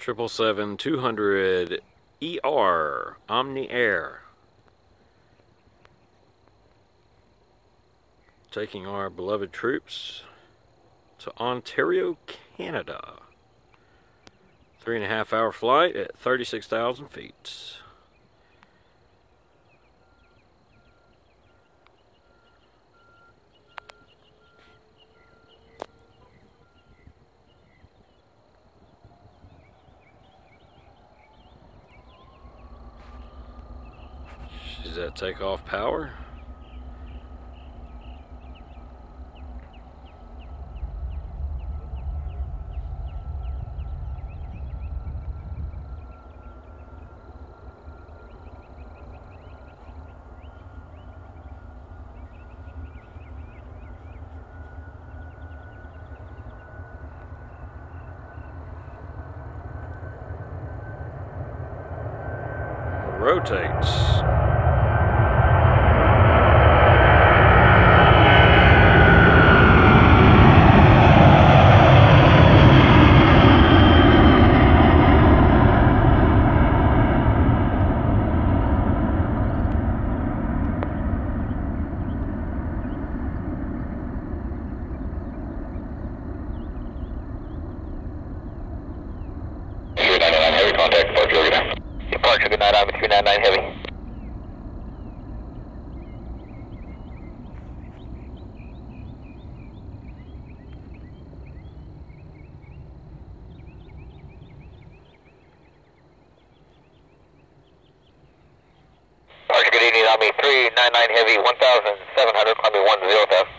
777-200 ER Omni Air, taking our beloved troops to Ontario, Canada. 3.5 hour flight at 36,000 feet. She's at takeoff power. Rotates. Heavy contact, Park Georgia. Departure, good night, I'm 399 Heavy. Park, good evening, Army 399 Heavy, 1,700, climbing 10,000.